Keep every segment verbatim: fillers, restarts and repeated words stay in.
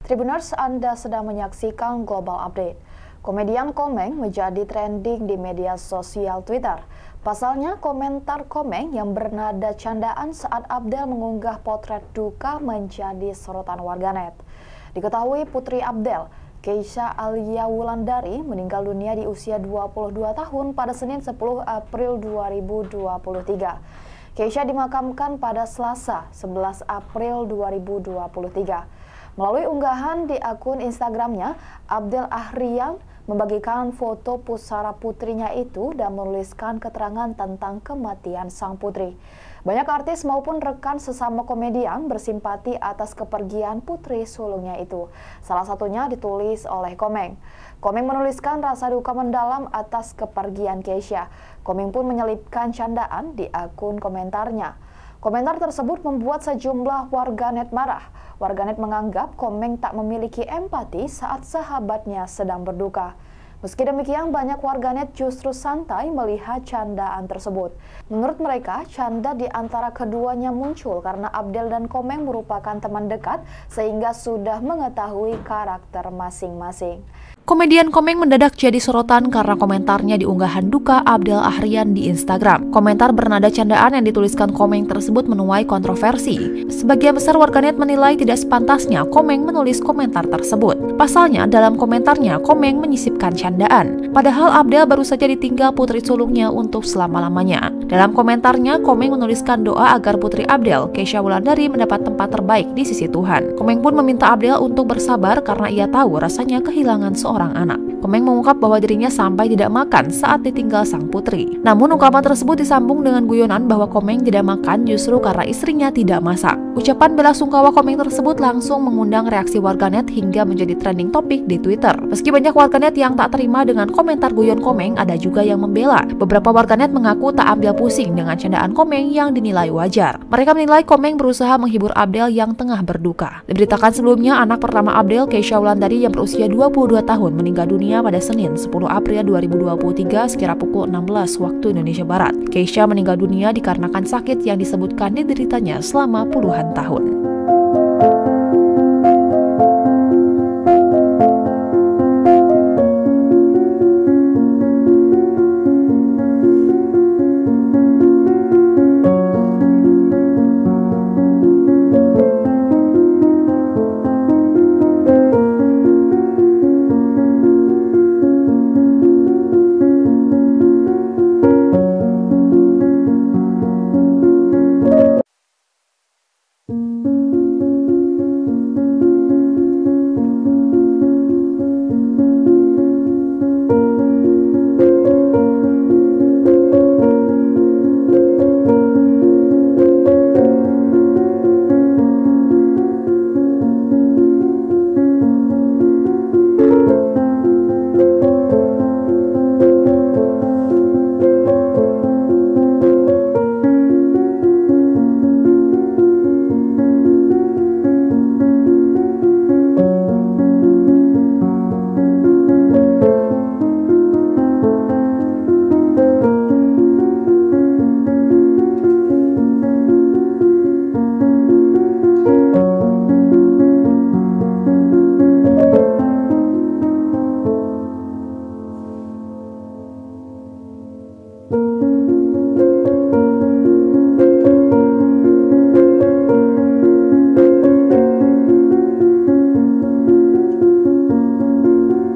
Tribuners, Anda sedang menyaksikan Global Update. Komedian Komeng menjadi trending di media sosial Twitter. Pasalnya, komentar Komeng yang bernada candaan saat Abdel mengunggah potret duka menjadi sorotan warganet. Diketahui Putri Abdel, Keisha Alia Wulandari, meninggal dunia di usia dua puluh dua tahun pada Senin sepuluh April dua ribu dua puluh tiga. Keisha dimakamkan pada Selasa sebelas April dua ribu dua puluh tiga. Melalui unggahan di akun Instagramnya, Abdel Ahrian membagikan foto pusara putrinya itu dan menuliskan keterangan tentang kematian sang putri. Banyak artis maupun rekan sesama komedian bersimpati atas kepergian putri sulungnya itu. Salah satunya ditulis oleh Komeng. Komeng menuliskan rasa duka mendalam atas kepergian Keisha. Komeng pun menyelipkan candaan di akun komentarnya. Komentar tersebut membuat sejumlah warganet marah. Warganet menganggap Komeng tak memiliki empati saat sahabatnya sedang berduka. Meski demikian, banyak warganet justru santai melihat candaan tersebut. Menurut mereka, canda di antara keduanya muncul karena Abdel dan Komeng merupakan teman dekat sehingga sudah mengetahui karakter masing-masing. Komedian Komeng mendadak jadi sorotan karena komentarnya di unggahan duka Abdel Ahrian di Instagram. Komentar bernada candaan yang dituliskan Komeng tersebut menuai kontroversi. Sebagian besar warganet menilai tidak sepantasnya Komeng menulis komentar tersebut. Pasalnya, dalam komentarnya Komeng menyisipkan candaan. Padahal Abdel baru saja ditinggal putri sulungnya untuk selama-lamanya. Dalam komentarnya, Komeng menuliskan doa agar putri Abdel, Keisha Wulandari, mendapat tempat terbaik di sisi Tuhan. Komeng pun meminta Abdel untuk bersabar karena ia tahu rasanya kehilangan seorang orang anak. Komeng mengungkap bahwa dirinya sampai tidak makan saat ditinggal sang putri. Namun ungkapan tersebut disambung dengan guyonan bahwa Komeng tidak makan justru karena istrinya tidak masak. Ucapan bela sungkawa Komeng tersebut langsung mengundang reaksi warganet hingga menjadi trending topik di Twitter. Meski banyak warganet yang tak terima dengan komentar guyon Komeng, ada juga yang membela. Beberapa warganet mengaku tak ambil pusing dengan candaan Komeng yang dinilai wajar. Mereka menilai Komeng berusaha menghibur Abdel yang tengah berduka. Diberitakan sebelumnya, anak pertama Abdel, Keisha Wulandari, yang berusia dua puluh dua tahun meninggal dunia pada Senin sepuluh April dua ribu dua puluh tiga sekira pukul enam belas waktu Indonesia Barat. Keisha meninggal dunia dikarenakan sakit yang disebutkan dideritanya selama puluhan tahun.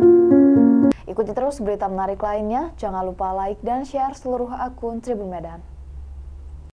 Ikuti terus berita menarik lainnya, jangan lupa like dan share seluruh akun Tribun Medan.